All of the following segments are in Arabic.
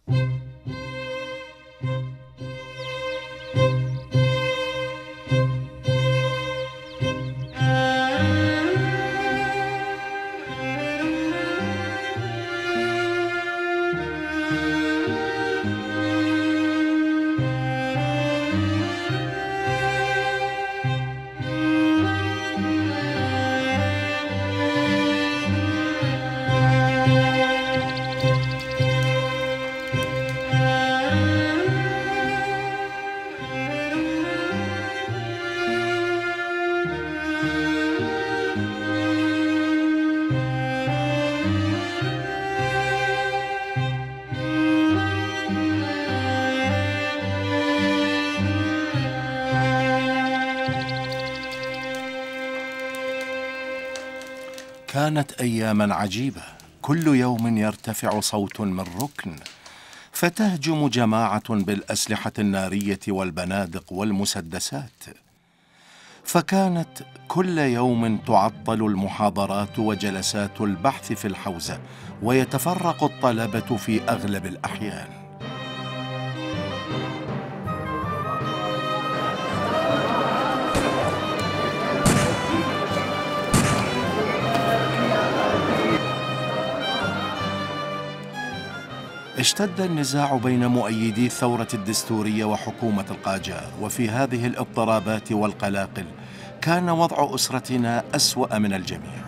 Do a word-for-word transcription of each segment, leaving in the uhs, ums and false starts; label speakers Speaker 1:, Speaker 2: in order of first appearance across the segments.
Speaker 1: كانت أياماً عجيبة، كل يوم يرتفع صوت من ركن، فتهجم جماعة بالأسلحة النارية والبنادق والمسدسات. فكانت كل يوم تعطل المحاضرات وجلسات البحث في الحوزة، ويتفرق الطلبة في أغلب الأحيان. اشتد النزاع بين مؤيدي الثورة الدستورية وحكومة القاجار، وفي هذه الاضطرابات والقلاقل كان وضع أسرتنا أسوأ من الجميع.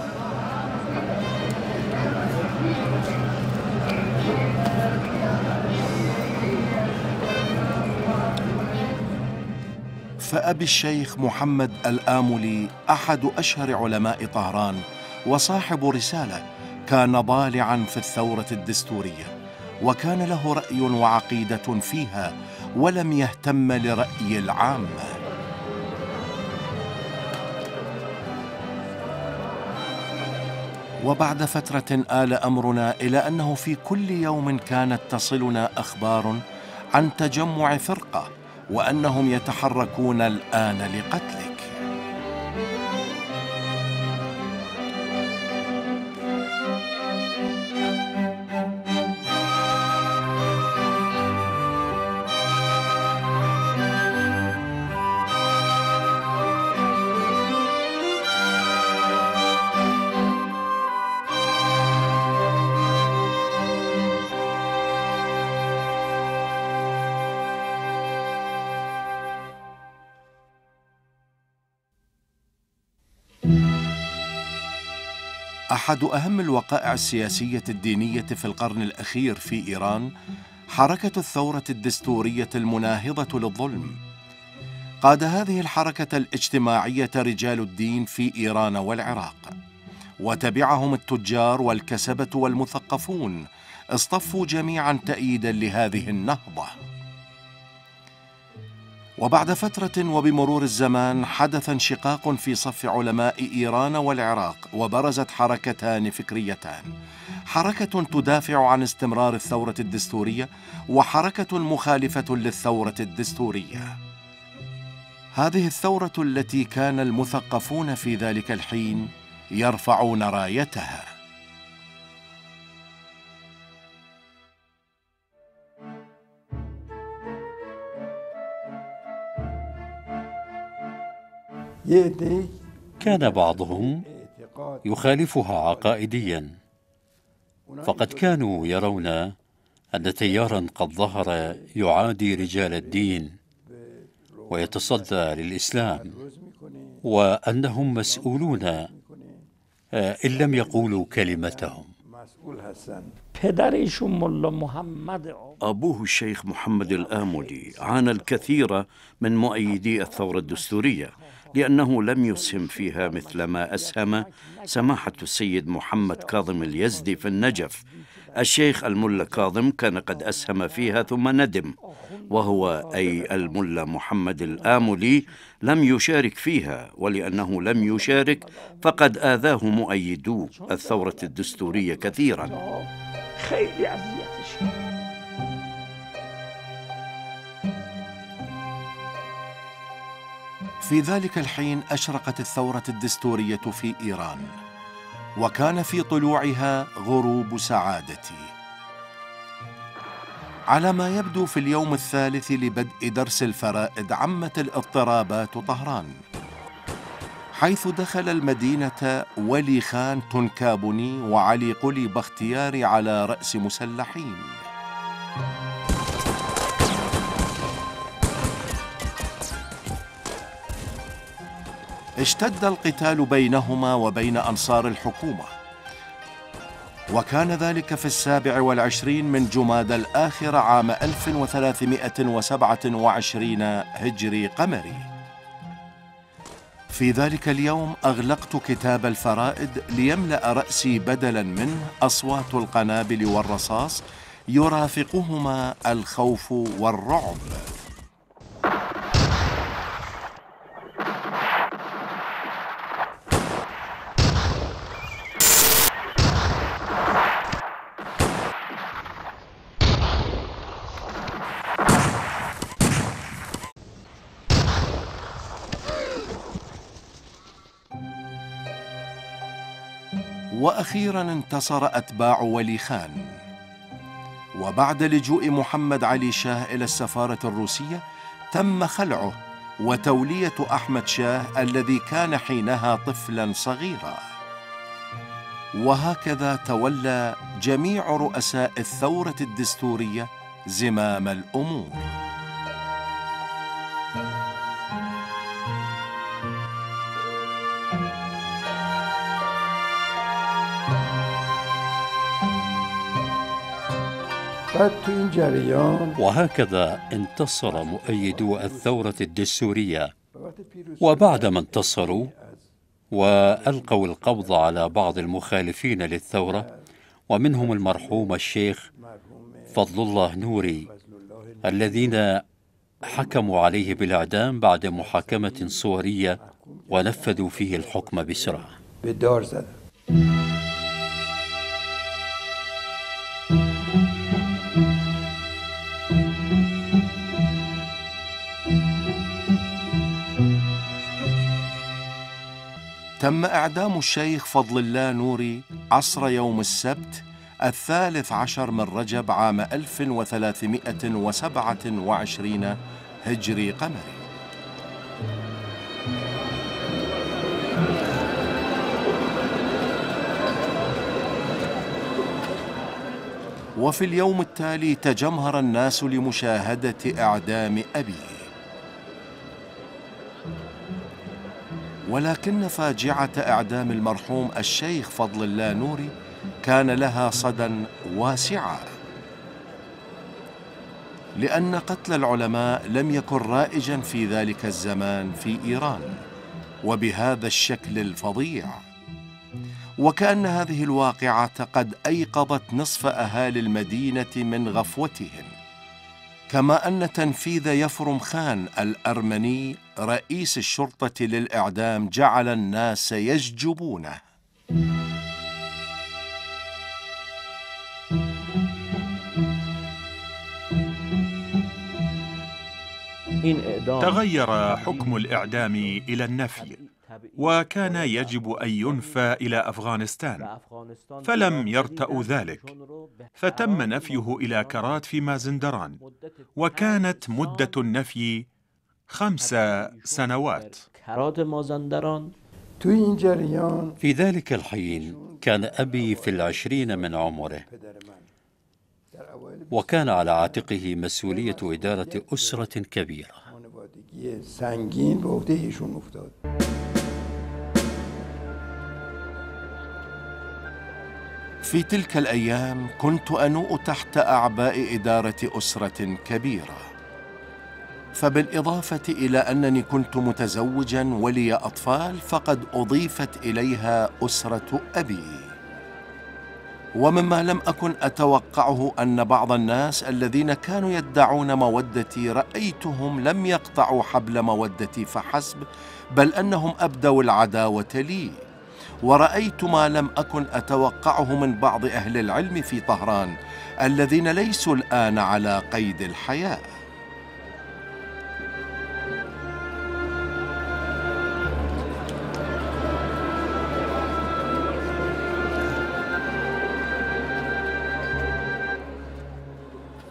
Speaker 1: فأبي الشيخ محمد الآملي أحد أشهر علماء طهران وصاحب رسالة كان ضالعا في الثورة الدستورية، وكان له رأي وعقيدة فيها ولم يهتم لرأي العامة. وبعد فترة آل أمرنا إلى أنه في كل يوم كانت تصلنا أخبار عن تجمع فرقة وأنهم يتحركون الآن لقتلك. أحد أهم الوقائع السياسية الدينية في القرن الأخير في إيران حركة الثورة الدستورية المناهضة للظلم. قاد هذه الحركة الاجتماعية رجال الدين في إيران والعراق، وتبعهم التجار والكسبة والمثقفون، اصطفوا جميعا تأييدا لهذه النهضة. وبعد فترة وبمرور الزمان حدث انشقاق في صف علماء إيران والعراق، وبرزت حركتان فكريتان، حركة تدافع عن استمرار الثورة الدستورية، وحركة مخالفة للثورة الدستورية. هذه الثورة التي كان المثقفون في ذلك الحين يرفعون رايتها.
Speaker 2: كان بعضهم يخالفها عقائديا، فقد كانوا يرون أن تيارا قد ظهر يعادي رجال الدين ويتصدى للإسلام، وأنهم مسؤولون إن لم يقولوا كلمتهم.
Speaker 3: أبوه الشيخ محمد الآملي عانى الكثير من مؤيدي الثورة الدستورية، لأنه لم يسهم فيها مثل ما أسهم سماحة السيد محمد كاظم اليزدي في النجف. الشيخ الملا كاظم كان قد أسهم فيها ثم ندم، وهو أي الملا محمد الآملي لم يشارك فيها، ولأنه لم يشارك فقد آذاه مؤيدو الثورة الدستورية كثيرا.
Speaker 1: في ذلك الحين أشرقت الثورة الدستورية في إيران، وكان في طلوعها غروب سعادتي. على ما يبدو في اليوم الثالث لبدء درس الفرائد عمت الاضطرابات طهران، حيث دخل المدينة ولي خان تنكابني وعلي قلي بختياري على رأس مسلحين. اشتد القتال بينهما وبين أنصار الحكومة، وكان ذلك في السابع والعشرين من جمادى الآخر عام ألف وثلاثمائة وسبعة وعشرين هجري قمري. في ذلك اليوم أغلقت كتاب الفرائد ليملأ رأسي بدلاً منه أصوات القنابل والرصاص يرافقهما الخوف والرعب. وأخيراً انتصر أتباع ولي خان، وبعد لجوء محمد علي شاه إلى السفارة الروسية تم خلعه وتولية أحمد شاه الذي كان حينها طفلاً صغيراً. وهكذا تولى جميع رؤساء الثورة الدستورية زمام الأمور.
Speaker 2: وهكذا انتصر مؤيدو الثورة الدستورية، وبعدما انتصروا وألقوا القبض على بعض المخالفين للثورة، ومنهم المرحوم الشيخ فضل الله نوري، الذين حكموا عليه بالإعدام بعد محاكمة صورية ونفذوا فيه الحكم بسرعة.
Speaker 1: تم إعدام الشيخ فضل الله نوري عصر يوم السبت الثالث عشر من رجب عام ألف وثلاثمائة وسبعة وعشرين هجري قمري. وفي اليوم التالي تجمهر الناس لمشاهدة إعدام أبيه، ولكن فاجعة إعدام المرحوم الشيخ فضل الله نوري كان لها صدى واسعة، لأن قتل العلماء لم يكن رائجاً في ذلك الزمان في إيران وبهذا الشكل الفظيع، وكأن هذه الواقعة قد أيقظت نصف أهالي المدينة من غفوتهم، كما أن تنفيذ يفرم خان الأرمني رئيس الشرطة للإعدام جعل الناس يججبونه.
Speaker 4: تغير حكم الإعدام إلى النفي، وكان يجب أن ينفى إلى أفغانستان، فلم يرتأوا ذلك، فتم نفيه إلى كرات في مازندران، وكانت مدة النفي خمس سنوات.
Speaker 2: في ذلك الحين كان أبي في العشرين من عمره، وكان على عاتقه مسؤولية إدارة أسرة كبيرة.
Speaker 1: في تلك الأيام كنت أنوء تحت أعباء إدارة أسرة كبيرة، فبالإضافة إلى أنني كنت متزوجاً ولي أطفال فقد أضيفت إليها أسرة أبي. ومما لم أكن أتوقعه أن بعض الناس الذين كانوا يدعون مودتي رأيتهم لم يقطعوا حبل مودتي فحسب، بل أنهم أبدوا العداوة لي. ورأيت ما لم أكن أتوقعه من بعض أهل العلم في طهران الذين ليسوا الآن على قيد الحياة.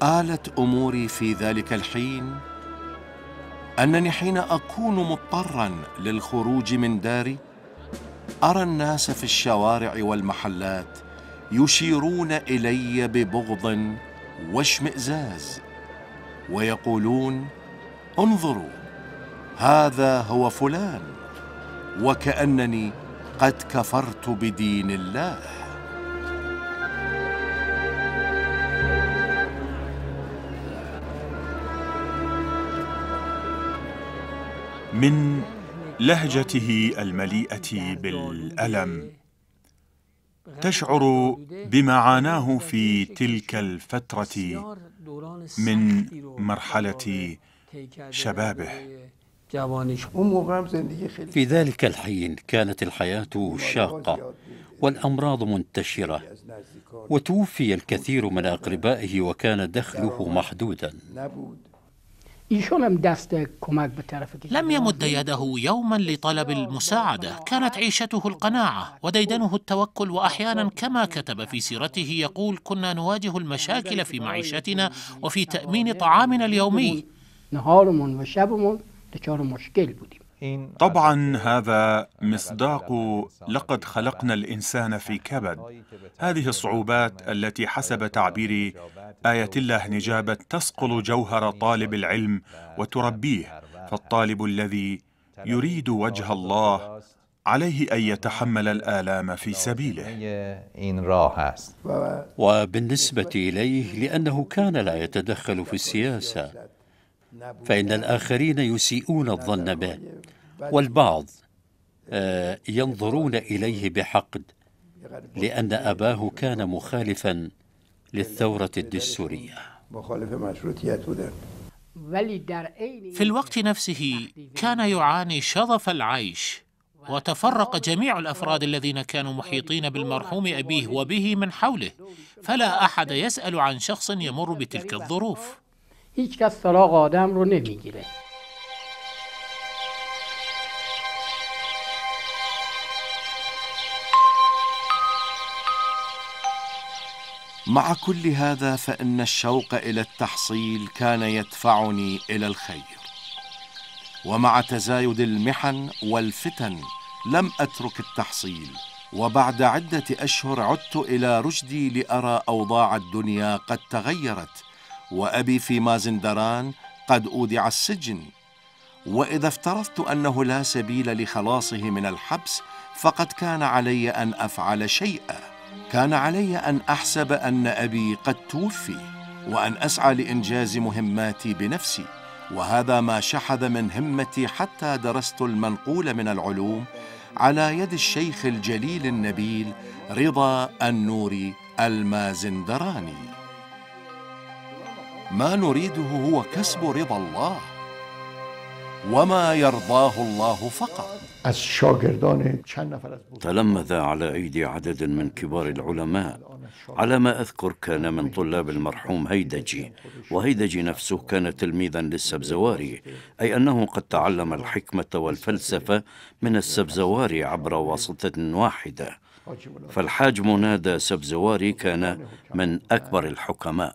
Speaker 1: آلت أموري في ذلك الحين أنني حين أكون مضطراً للخروج من داري أرى الناس في الشوارع والمحلات يشيرون إلي ببغض واشمئزاز ويقولون: انظروا، هذا هو فلان، وكأنني قد كفرت بدين الله.
Speaker 4: من لهجته المليئة بالألم تشعر بما عاناه في تلك الفترة من مرحلة شبابه.
Speaker 2: في ذلك الحين كانت الحياة شاقة والأمراض منتشرة، وتوفي الكثير من أقربائه وكان دخله محدودا.
Speaker 5: لم يمد يده يوما لطلب المساعدة، كانت عيشته القناعة وديدنه التوكل، وأحيانا كما كتب في سيرته يقول: كنا نواجه المشاكل في معيشتنا وفي تأمين طعامنا اليومي.
Speaker 4: طبعا هذا مصداق لقد خلقنا الإنسان في كبد. هذه الصعوبات التي حسب تعبير آية الله نجابة تصقل جوهر طالب العلم وتربيه، فالطالب الذي يريد وجه الله عليه أن يتحمل الآلام في سبيله.
Speaker 2: وبالنسبة إليه، لأنه كان لا يتدخل في السياسة، فإن الآخرين يسيئون الظن به، والبعض ينظرون إليه بحقد لأن أباه كان مخالفا للثورة الدستورية.
Speaker 5: في الوقت نفسه كان يعاني شظف العيش، وتفرق جميع الأفراد الذين كانوا محيطين بالمرحوم أبيه وبه من حوله، فلا أحد يسأل عن شخص يمر بتلك الظروف.
Speaker 6: هیچ کس سراغ آدم رو نمیگیره.
Speaker 1: مع كل هذا فإن الشوق إلى التحصيل كان يدفعني إلى الخير، ومع تزايد المحن والفتن لم أترك التحصيل، وبعد عدة أشهر عدت إلى رشدي لأرى أوضاع الدنيا قد تغيرت، وأبي في مازندران قد أودع السجن، وإذا افترضت أنه لا سبيل لخلاصه من الحبس فقد كان علي أن أفعل شيئا. كان علي أن أحسب أن أبي قد توفي، وأن أسعى لإنجاز مهماتي بنفسي، وهذا ما شحذ من همتي حتى درست المنقول من العلوم على يد الشيخ الجليل النبيل رضا النوري المازندراني. ما نريده هو كسب رضا الله، وما يرضاه الله فقط.
Speaker 3: تلمذ على أيدي عدد من كبار العلماء. على ما أذكر كان من طلاب المرحوم هيدجي، وهيدجي نفسه كان تلميذا للسبزواري، أي أنه قد تعلم الحكمة والفلسفة من السبزواري عبر واسطة واحدة. فالحاج منادى سبزواري كان من أكبر الحكماء.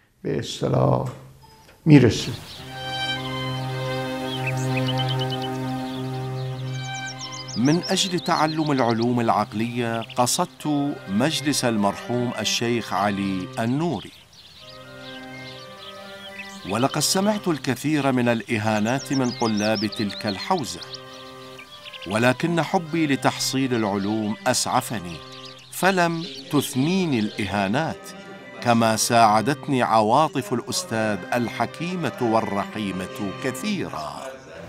Speaker 1: من أجل تعلم العلوم العقلية قصدت مجلس المرحوم الشيخ علي النوري، ولقد سمعت الكثير من الإهانات من طلاب تلك الحوزة، ولكن حبي لتحصيل العلوم أسعفني، فلم تثنيني الإهانات، كما ساعدتني عواطف الأستاذ الحكيمة والرحيمة كثيرا.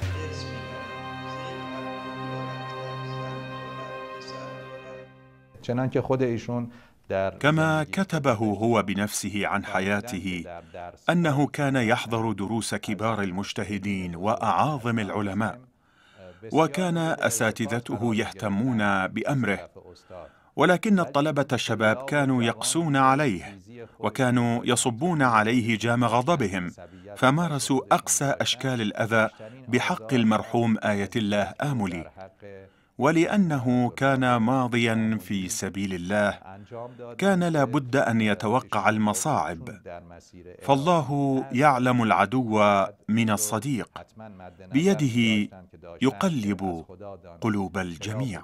Speaker 4: كما كتبه هو بنفسه عن حياته أنه كان يحضر دروس كبار المجتهدين وأعاظم العلماء، وكان أساتذته يهتمون بأمره، ولكن الطلبة الشباب كانوا يقسون عليه، وكانوا يصبون عليه جام غضبهم، فمارسوا أقسى أشكال الأذى بحق المرحوم آية الله آملي. ولأنه كان ماضيا في سبيل الله كان لابد أن يتوقع المصاعب، فالله يعلم العدو من الصديق، بيده يقلب قلوب الجميع.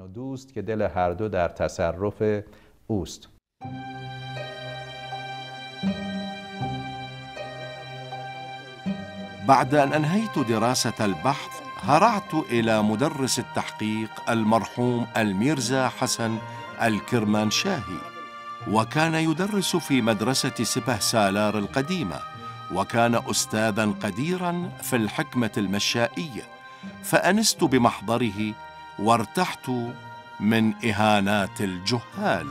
Speaker 1: بعد أن أنهيت دراسة البحث هرعت إلى مدرس التحقيق المرحوم الميرزا حسن الكرمانشاهي، وكان يدرس في مدرسة سبه سالار القديمة، وكان أستاذا قديرا في الحكمة المشائية، فأنست بمحضره وارتحت من إهانات الجهال.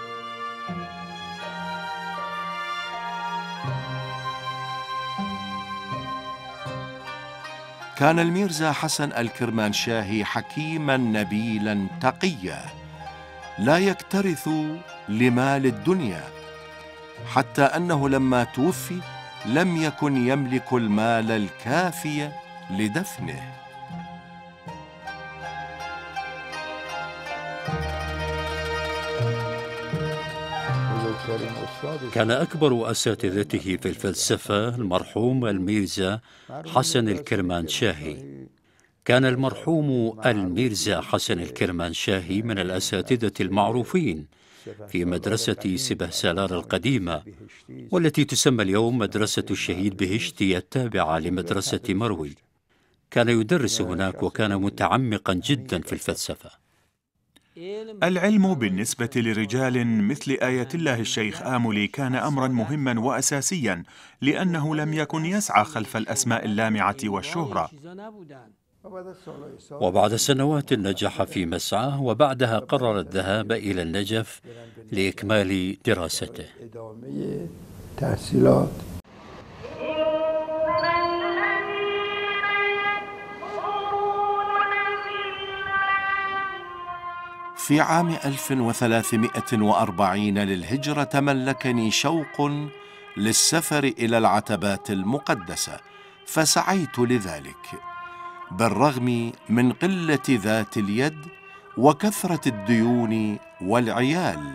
Speaker 1: كان الميرزا حسن الكرمانشاهي حكيما نبيلا تقيا، لا يكترث لمال الدنيا، حتى أنه لما توفي لم يكن يملك المال الكافي لدفنه.
Speaker 2: كان أكبر أساتذته في الفلسفة المرحوم الميرزا حسن الكرمانشاهي. كان المرحوم الميرزا حسن الكرمانشاهي من الأساتذة المعروفين في مدرسة سبه سالار القديمة، والتي تسمى اليوم مدرسة الشهيد بهشتي التابعة لمدرسة مروي. كان يدرس هناك وكان متعمقا جدا في الفلسفة.
Speaker 4: العلم بالنسبة لرجال مثل آية الله الشيخ آملي كان أمرا مهما وأساسيا، لأنه لم يكن يسعى خلف الأسماء اللامعة والشهرة.
Speaker 2: وبعد سنوات نجح في مسعاه، وبعدها قرر الذهاب إلى النجف لإكمال دراسته.
Speaker 1: في عام ألف وثلاثمائة وأربعين للهجرة تملكني شوق للسفر إلى العتبات المقدسة، فسعيت لذلك بالرغم من قلة ذات اليد وكثرة الديون والعيال،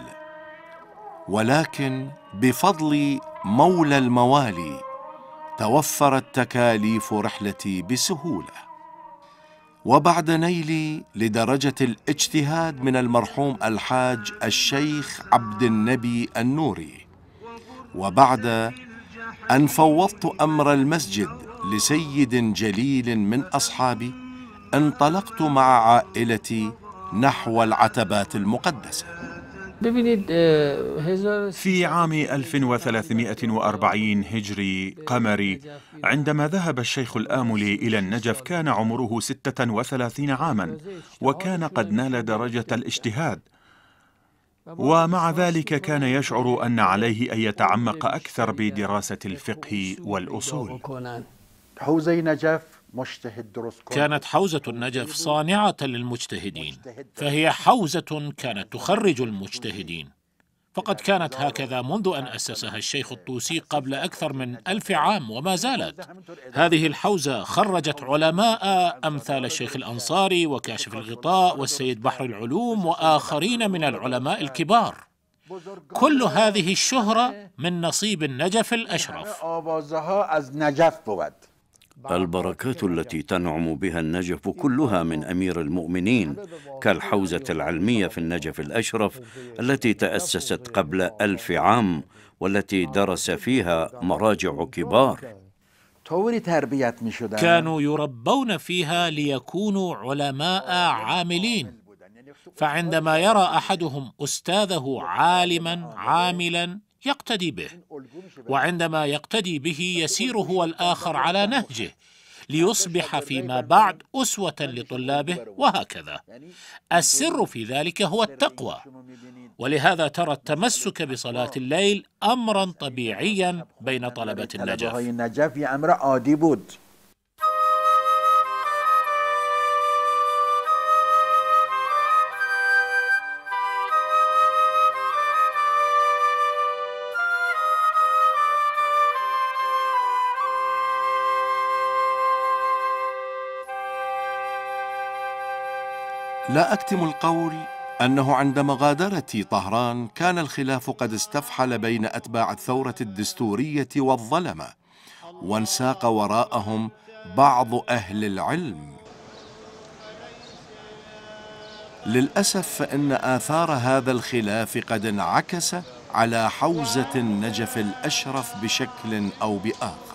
Speaker 1: ولكن بفضل مولى الموالي توفرت تكاليف رحلتي بسهولة. وبعد نيلي لدرجة الاجتهاد من المرحوم الحاج الشيخ عبد النبي النوري، وبعد أن فوضت أمر المسجد لسيد جليل من أصحابي، انطلقت مع عائلتي نحو العتبات المقدسة.
Speaker 4: في عام ألف وثلاثمائة وأربعين هجري قمري، عندما ذهب الشيخ الآملي إلى النجف كان عمره ستة وثلاثين عاما، وكان قد نال درجة الاجتهاد، ومع ذلك كان يشعر أن عليه أن يتعمق أكثر بدراسة الفقه والأصول.
Speaker 7: حوزة نجف
Speaker 5: كانت حوزة النجف صانعة للمجتهدين، فهي حوزة كانت تخرج المجتهدين، فقد كانت هكذا منذ أن أسسها الشيخ الطوسي قبل أكثر من ألف عام وما زالت. هذه الحوزة خرجت علماء أمثال الشيخ الأنصاري وكاشف الغطاء والسيد بحر العلوم وآخرين من العلماء الكبار. كل هذه الشهرة من نصيب النجف الأشرف.
Speaker 3: البركات التي تنعم بها النجف كلها من أمير المؤمنين، كالحوزة العلمية في النجف الأشرف التي تأسست قبل ألف عام، والتي درس فيها مراجع كبار.
Speaker 5: كانوا يربون فيها ليكونوا علماء عاملين، فعندما يرى أحدهم أستاذه عالما عاملا يقتدي به، وعندما يقتدي به يسير هو الآخر على نهجه ليصبح فيما بعد أسوة لطلابه، وهكذا. السر في ذلك هو التقوى، ولهذا ترى التمسك بصلاة الليل أمرا طبيعيا بين طلبة النجف.
Speaker 1: لا أكتم القول أنه عند مغادرة طهران كان الخلاف قد استفحل بين أتباع الثورة الدستورية والظلمة، وانساق وراءهم بعض أهل العلم. للأسف فإن آثار هذا الخلاف قد انعكس على حوزة النجف الأشرف بشكل أو بآخر،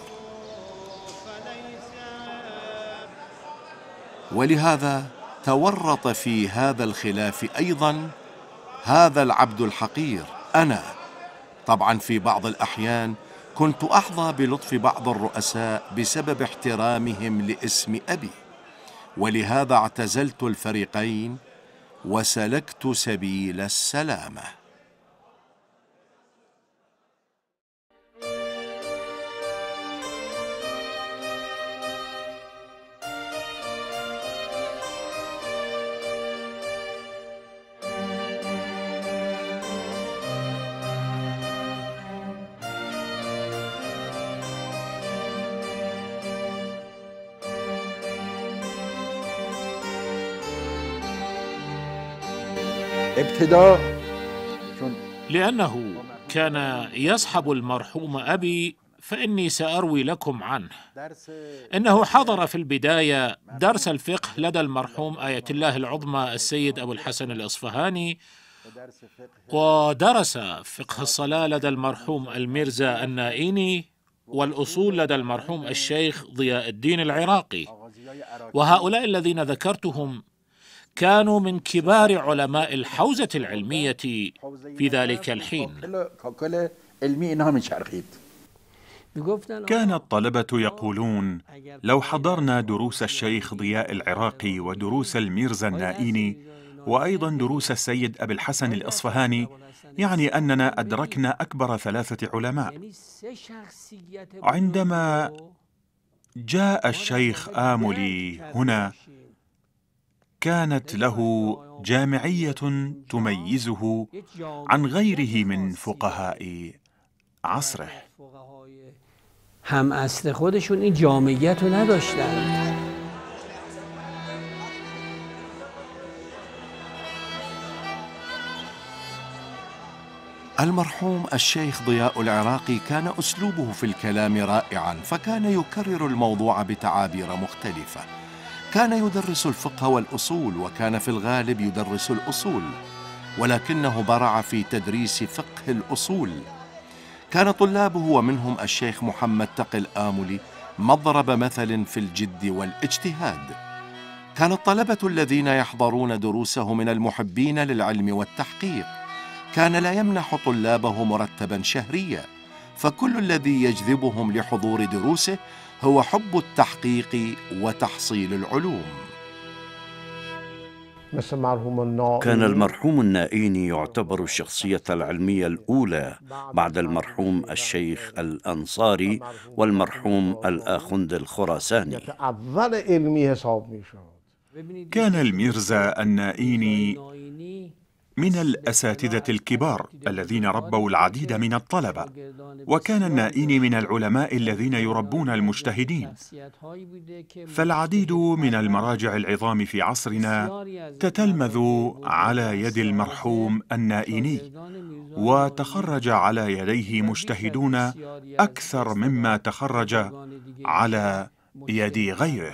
Speaker 1: ولهذا تورط في هذا الخلاف أيضا هذا العبد الحقير أنا. طبعا في بعض الأحيان كنت أحظى بلطف بعض الرؤساء بسبب احترامهم لاسم أبي، ولهذا اعتزلت الفريقين وسلكت سبيل السلامة.
Speaker 7: ابتدا
Speaker 5: لأنه كان يصحب المرحوم أبي، فإني سأروي لكم عنه. إنه حضر في البداية درس الفقه لدى المرحوم آية الله العظمى السيد أبو الحسن الإصفهاني، ودرس فقه الصلاة لدى المرحوم الميرزا النائيني، والأصول لدى المرحوم الشيخ ضياء الدين العراقي. وهؤلاء الذين ذكرتهم كانوا من كبار علماء الحوزة العلمية في ذلك الحين.
Speaker 4: كان الطلبة يقولون: لو حضرنا دروس الشيخ ضياء العراقي ودروس الميرزا النائيني وأيضا دروس السيد أبي الحسن الإصفهاني، يعني أننا أدركنا أكبر ثلاثة علماء. عندما جاء الشيخ آملي هنا كانت له جامعية تميزه عن غيره من فقهاء عصره.
Speaker 6: هم اصل خودشون این جامعیت رو نداشتن.
Speaker 1: المرحوم الشيخ ضياء العراقي كان أسلوبه في الكلام رائعا، فكان يكرر الموضوع بتعابير مختلفة. كان يدرس الفقه والأصول، وكان في الغالب يدرس الأصول، ولكنه برع في تدريس فقه الأصول. كان طلابه ومنهم الشيخ محمد تقي الآملي مضرب مثل في الجد والاجتهاد. كان الطلبة الذين يحضرون دروسه من المحبين للعلم والتحقيق. كان لا يمنح طلابه مرتبا شهريا، فكل الذي يجذبهم لحضور دروسه هو حب التحقيق وتحصيل العلوم.
Speaker 3: كان المرحوم النائيني يعتبر الشخصية العلمية الأولى بعد المرحوم الشيخ الأنصاري والمرحوم الآخوند الخراساني.
Speaker 4: كان الميرزا النائيني من الأساتذة الكبار الذين ربوا العديد من الطلبة، وكان النائيني من العلماء الذين يربون المجتهدين. فالعديد من المراجع العظام في عصرنا تتلمذ على يد المرحوم النائيني، وتخرج على يديه مجتهدون أكثر مما تخرج على يد غيره.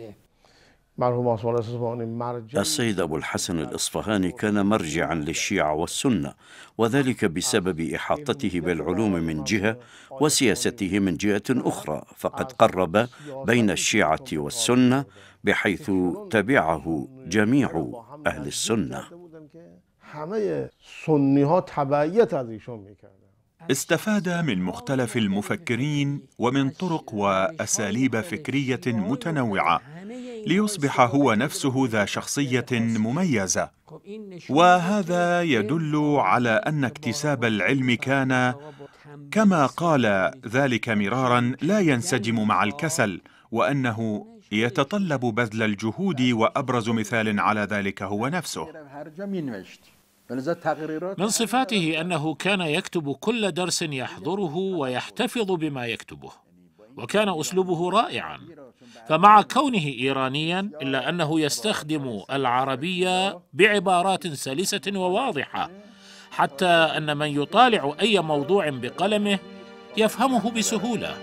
Speaker 3: السيد أبو الحسن الإصفهاني كان مرجعا للشيعة والسنة، وذلك بسبب إحاطته بالعلوم من جهة وسياسته من جهة أخرى، فقد قرب بين الشيعة والسنة بحيث تبعه جميع أهل السنة.
Speaker 4: استفاد من مختلف المفكرين ومن طرق وأساليب فكرية متنوعة ليصبح هو نفسه ذا شخصية مميزة، وهذا يدل على أن اكتساب العلم كان كما قال ذلك مرارا لا ينسجم مع الكسل، وأنه يتطلب بذل الجهود، وأبرز مثال على ذلك هو نفسه.
Speaker 5: من صفاته أنه كان يكتب كل درس يحضره ويحتفظ بما يكتبه، وكان أسلوبه رائعا، فمع كونه إيرانيا إلا أنه يستخدم العربية بعبارات سلسة وواضحة، حتى أن من يطالع أي موضوع بقلمه يفهمه بسهولة.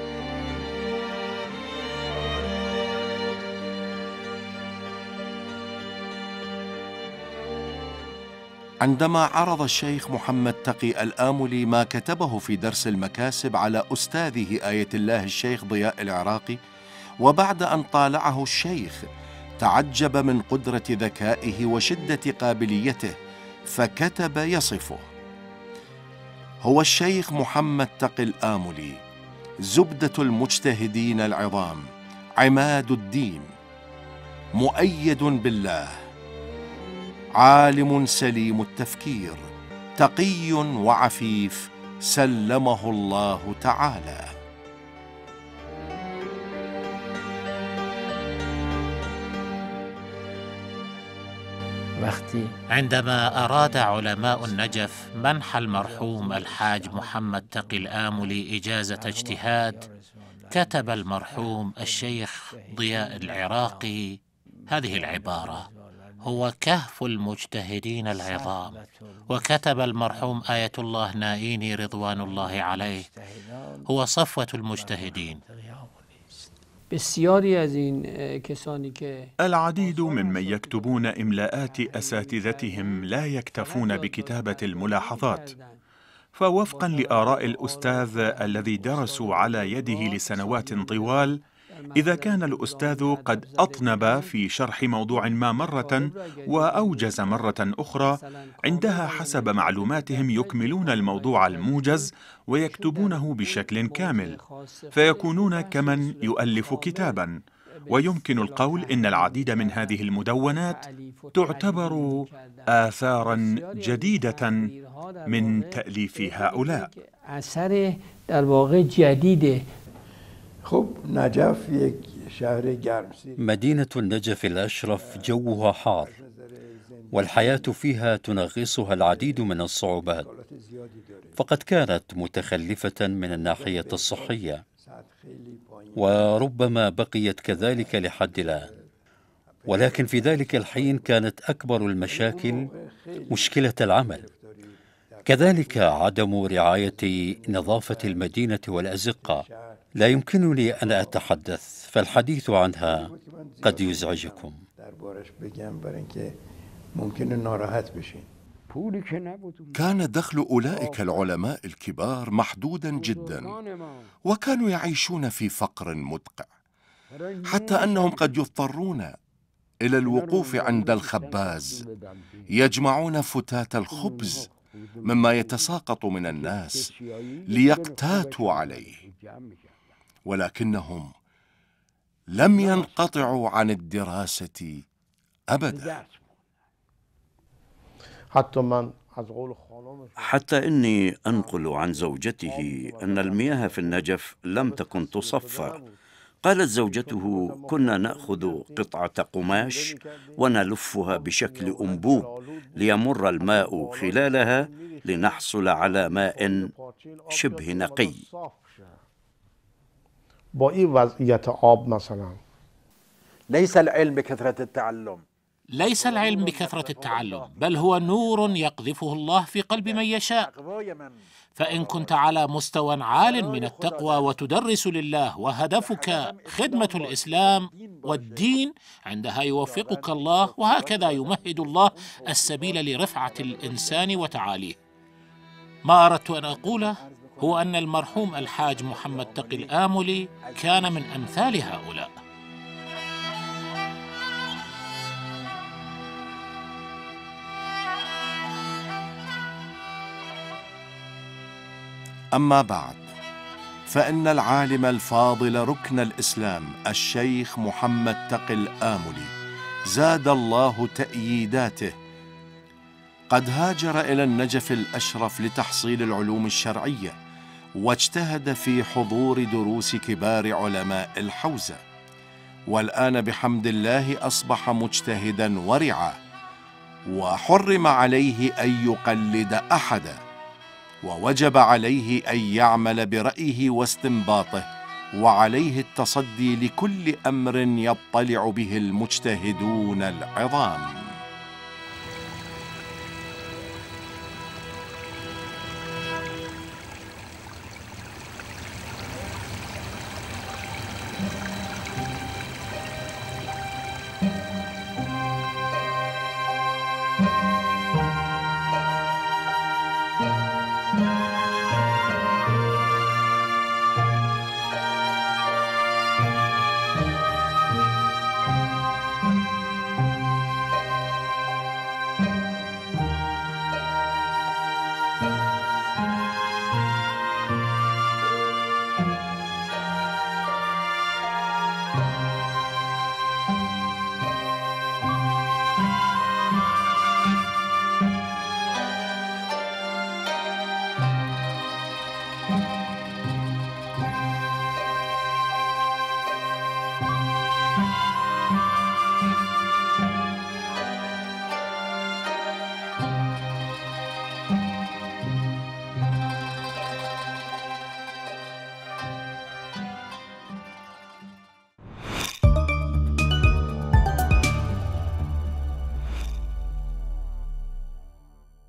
Speaker 1: عندما عرض الشيخ محمد تقي الآملي ما كتبه في درس المكاسب على أستاذه آية الله الشيخ ضياء العراقي، وبعد أن طالعه الشيخ تعجب من قدرة ذكائه وشدة قابليته، فكتب يصفه: هو الشيخ محمد تقي الآملي زبدة المجتهدين العظام، عماد الدين، مؤيد بالله، عالم سليم التفكير، تقي وعفيف، سلمه الله تعالى.
Speaker 5: عندما أراد علماء النجف منح المرحوم الحاج محمد تقي الآملي إجازة اجتهاد، كتب المرحوم الشيخ ضياء العراقي هذه العبارة: هو كهف المجتهدين العظام. وكتب المرحوم آية الله نائيني رضوان الله عليه: هو صفوة المجتهدين.
Speaker 4: العديد ممن يكتبون إملاءات أساتذتهم لا يكتفون بكتابة الملاحظات، فوفقا لآراء الأستاذ الذي درسوا على يده لسنوات طوال، إذا كان الأستاذ قد أطنب في شرح موضوع ما مرة وأوجز مرة أخرى، عندها حسب معلوماتهم يكملون الموضوع الموجز ويكتبونه بشكل كامل، فيكونون كمن يؤلف كتابا. ويمكن القول إن العديد من هذه المدونات تعتبر آثارا جديدة من تأليف هؤلاء.
Speaker 2: مدينة النجف الأشرف جوها حار، والحياة فيها تنغصها العديد من الصعوبات، فقد كانت متخلفة من الناحية الصحية، وربما بقيت كذلك لحد الآن. ولكن في ذلك الحين كانت أكبر المشاكل مشكلة العمل، كذلك عدم رعاية نظافة المدينة والأزقة. لا يمكنني أن أتحدث، فالحديث عنها قد يزعجكم.
Speaker 1: كان دخل أولئك العلماء الكبار محدودا جدا، وكانوا يعيشون في فقر مدقع، حتى أنهم قد يضطرون إلى الوقوف عند الخباز يجمعون فتات الخبز مما يتساقط من الناس ليقتاتوا عليه، ولكنهم لم ينقطعوا عن الدراسة أبدا.
Speaker 3: حتى إني أنقل عن زوجته أن المياه في النجف لم تكن تصفى. قالت زوجته: كنا نأخذ قطعة قماش ونلفها بشكل أنبوب ليمر الماء خلالها لنحصل على ماء شبه نقي.
Speaker 7: ليس العلم بكثرة التعلم
Speaker 5: ليس العلم بكثرة التعلم، بل هو نور يقذفه الله في قلب من يشاء. فإن كنت على مستوى عال من التقوى وتدرس لله وهدفك خدمة الإسلام والدين، عندها يوفقك الله، وهكذا يمهد الله السبيل لرفعة الإنسان وتعاليه. ما أردت أن أقوله هو أن المرحوم الحاج محمد تقي الآملي كان من أمثال هؤلاء.
Speaker 1: أما بعد، فإن العالم الفاضل ركن الإسلام الشيخ محمد تقي الآملي زاد الله تأييداته قد هاجر إلى النجف الأشرف لتحصيل العلوم الشرعية، واجتهد في حضور دروس كبار علماء الحوزة، والآن بحمد الله أصبح مجتهدا ورعا، وحرم عليه أن يقلد أحدا، ووجب عليه أن يعمل برأيه واستنباطه وعليه التصدي لكل أمر يطلع به المجتهدون العظام.